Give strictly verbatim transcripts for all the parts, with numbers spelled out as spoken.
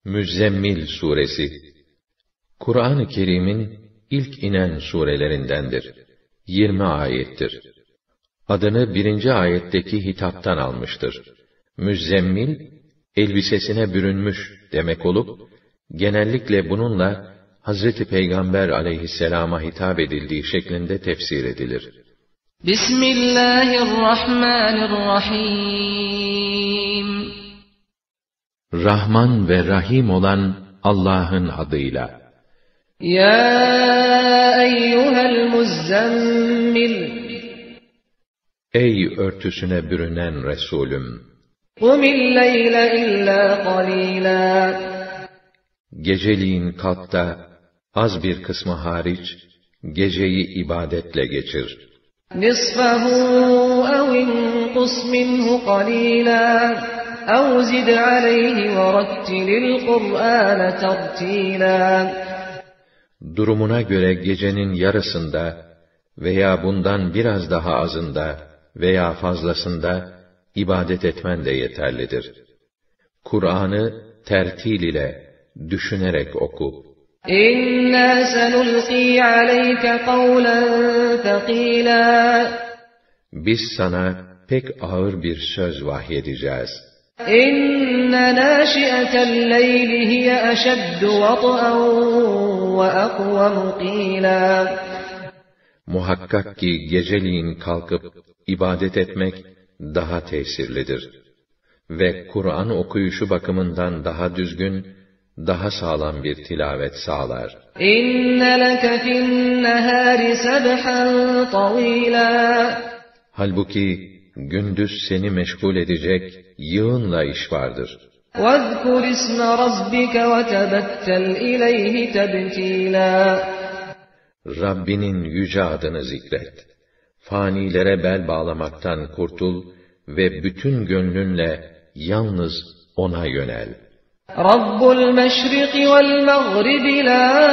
Müzzemmil suresi, Kur'an-ı Kerim'in ilk inen surelerindendir. yirmi ayettir. Adını birinci ayetteki hitaptan almıştır. Müzzemmil, elbisesine bürünmüş demek olup, genellikle bununla Hazreti Peygamber aleyhisselama hitap edildiği şeklinde tefsir edilir. Bismillahirrahmanirrahim. Rahman ve Rahim olan Allah'ın adıyla. Ya eyyuhel muzzemmil. Ey örtüsüne bürünen Resulüm! Kumil leyle illa qalila. Geceliğin kalk da, az bir kısmı hariç, geceyi ibadetle geçir. Nisfahu ev inqus minhu qalila. اَوْ زِدْ عَلَيْهِ وَرَتِّلِ الْقُرْآنَ تَرْتِيلًا. Durumuna göre gecenin yarısında veya bundan biraz daha azında veya fazlasında ibadet etmen de yeterlidir. Kur'an'ı tertil ile, düşünerek oku. İnna senulqi aleyke kavlen thaqila. Biz sana pek ağır bir söz vahyedeceğiz. İnne nâşi'atel leyli hiye eşeddu vat'an ve akvamu qîlâ. Muhakkak ki geceliğin kalkıp ibadet etmek daha tesirlidir. Ve Kur'an okuyuşu bakımından daha düzgün, daha sağlam bir tilavet sağlar. İnne leke fin nehâri sebhan tavîlâ. Halbuki gündüz seni meşgul edecek yığınla iş vardır. وَاذْكُرِ اسْمَ رَبِّكَ وَتَبَتَّلْ إِلَيْهِ تَبْتِيلًا. Rabbinin yüce adını zikret. Fanilere bel bağlamaktan kurtul ve bütün gönlünle yalnız ona yönel. Rabbul meşriki vel mağribi la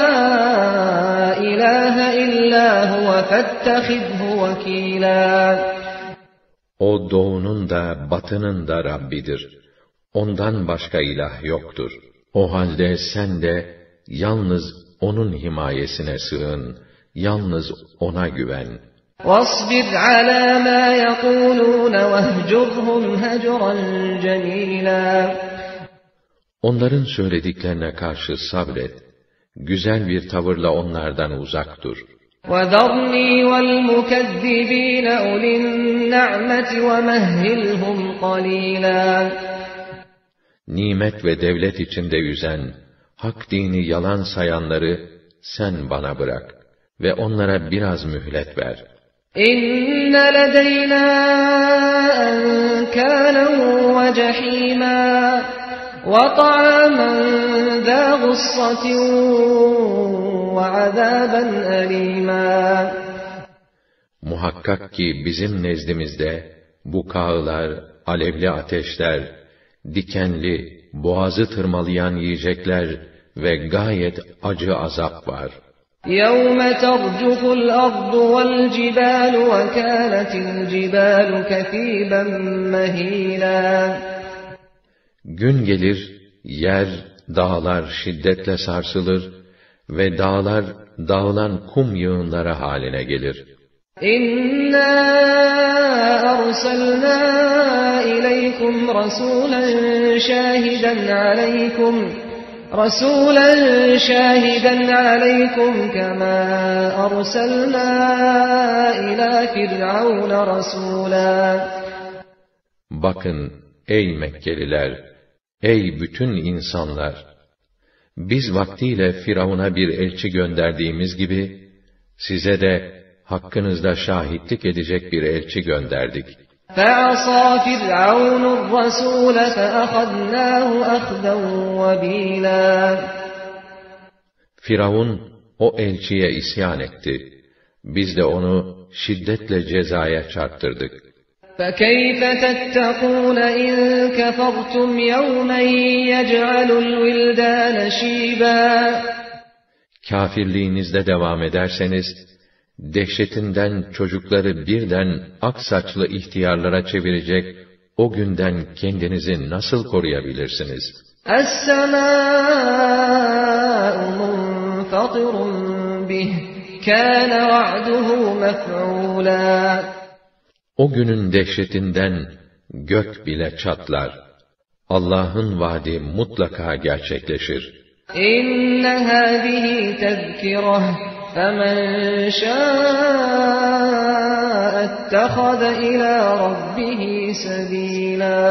ilahe illa huve fettehidhu vekîlâ. O doğunun da batının da Rabbidir. Ondan başka ilah yoktur. O halde sen de yalnız onun himayesine sığın, yalnız ona güven. وَاصْبِرْ عَلَى مَا يَقُولُونَ وَاهْجُرْهُمْ هَجْرًا جَمِيلًا. Onların söylediklerine karşı sabret, güzel bir tavırla onlardan uzak dur. وَذَرْنِي وَالْمُكَذِّبِينَ أُولِي النَّعْمَةِ وَمَهِّلْهُمْ قَلِيلًا. Nimet ve devlet içinde yüzen, hak dini yalan sayanları sen bana bırak ve onlara biraz mühlet ver. İnne ledeyna enkâlen ve cehîmâ ve ta'amen zâ gussatin ve azâben elîmâ. Muhakkak ki bizim nezdimizde bukağılar, alevli ateşler, dikenli, boğazı tırmalayan yiyecekler ve gayet acı azap var. يَوْمَ تَرْجُفُ الْأَرْضُ وَالْجِبَالُ وَكَانَتِ الْجِبَالُ كَثِيبًا مَهِيلًا. Gün gelir, yer, dağlar şiddetle sarsılır ve dağlar, dağılan kum yığınları haline gelir. İnna arsalna ileykum rasulen şahiden aleykum rasulen şahiden aleykum kema arsalna ila firavun rasula. Bakın ey Mekkeliler, ey bütün insanlar! Biz vaktiyle Firavun'a bir elçi gönderdiğimiz gibi, size de hakkınızda şahitlik edecek bir elçi gönderdik. فَعَصَى فِرْعَوْنُ الرَّسُولَ فَأَخَذْنَاهُ أَخْذًا وَبِيلًا. Firavun o elçiye isyan etti. Biz de onu şiddetle cezaya çarptırdık. فَكَيْفَ تَتَّقُونَ إِن كَفَرْتُمْ يَوْمًا يَجْعَلُ الْوِلْدَانَ شِيبًا. Kâfirliğinizde devam ederseniz, dehşetinden çocukları birden aksaçlı ihtiyarlara çevirecek o günden kendinizi nasıl koruyabilirsiniz? السماء منفطر به كان وعده مفعولا. O günün dehşetinden gök bile çatlar. Allah'ın vaadi mutlaka gerçekleşir. İnne hâzihi tezkireh femen şâ'e ettehade ilâ rabbihi sebîlâ.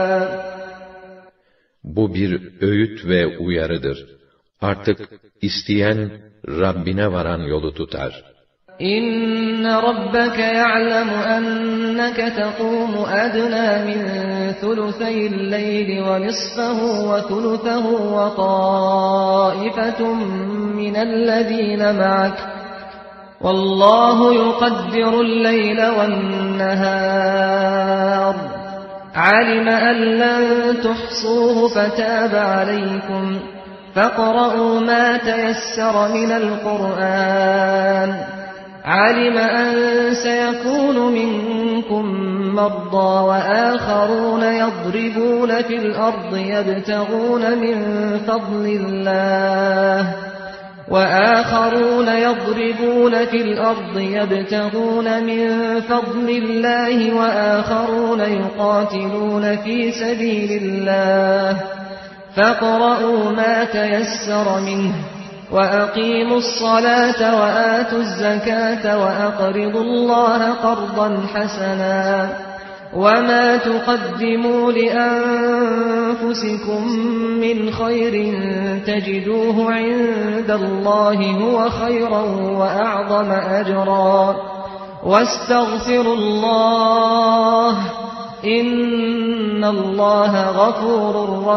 Bu bir öğüt ve uyarıdır. Artık isteyen Rabbine varan yolu tutar. İnne rabbeke ya'lemu enneke tekûmu adnâ min thuluteyil leyli ve nisfahu ve thuluthahu ve tâifetun minellezîne ma'ak. Vallâhu yukaddirul leyle ven nehâr. عَلِمَ أَنْ لَنْ تُحْصُوهُ فَتَابَ عَلَيْكُمْ فَاقْرَؤُوا مَا تَيَسَّرَ مِنَ الْقُرْآنِ عَلِمَ أَنْ سَيَكُونُ مِنْكُمْ مَرْضَى وَآخَرُونَ يَضْرِبُونَ فِي الْأَرْضِ يَبْتَغُونَ مِنْ فَضْلِ اللَّهِ وآخرون يضربون في الأرض يبتغون من فضل الله وآخرون يقاتلون في سبيل الله فاقرؤوا ما تيسر منه وأقيموا الصلاة وآتوا الزكاة وأقرضوا الله قرضا حسنا وما تقدموا لأنفسكم من خير تجدوه عند الله هو خيرا وأعظم أجرا واستغفروا الله إن الله غفور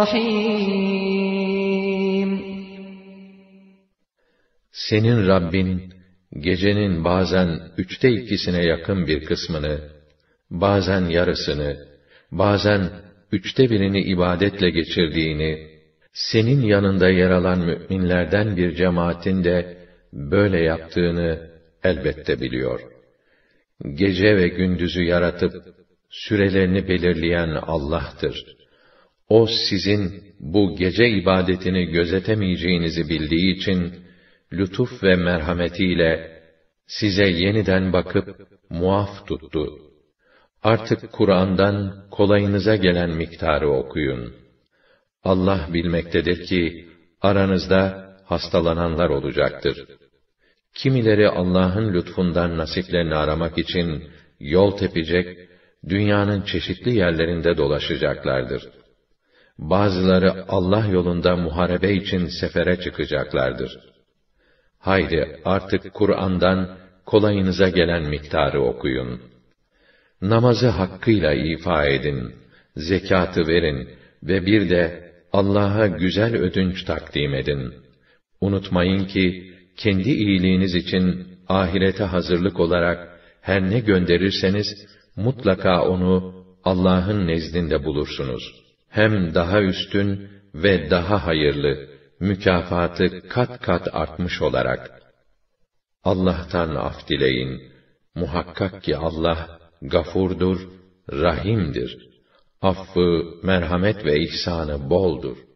رحيم. Senin Rabbin gecenin bazen üçte ikisine yakın bir kısmını, bazen yarısını, bazen üçte birini ibadetle geçirdiğini, senin yanında yer alan müminlerden bir cemaatin de böyle yaptığını elbette biliyor. Gece ve gündüzü yaratıp, sürelerini belirleyen Allah'tır. O sizin bu gece ibadetini gözetemeyeceğinizi bildiği için, lütuf ve merhametiyle size yeniden bakıp muaf tuttu. Artık Kur'an'dan kolayınıza gelen miktarı okuyun. Allah bilmektedir ki aranızda hastalananlar olacaktır. Kimileri Allah'ın lütfundan nasiplerini aramak için yol tepecek, dünyanın çeşitli yerlerinde dolaşacaklardır. Bazıları Allah yolunda muharebe için sefere çıkacaklardır. Haydi artık Kur'an'dan kolayınıza gelen miktarı okuyun. Namazı hakkıyla ifa edin, zekatı verin ve bir de Allah'a güzel ödünç takdim edin. Unutmayın ki, kendi iyiliğiniz için ahirete hazırlık olarak her ne gönderirseniz, mutlaka onu Allah'ın nezdinde bulursunuz. Hem daha üstün ve daha hayırlı, mükafatı kat kat artmış olarak. Allah'tan af dileyin. Muhakkak ki Allah, Gafurdur, Rahim'dir. Affı, merhamet ve ihsanı boldur.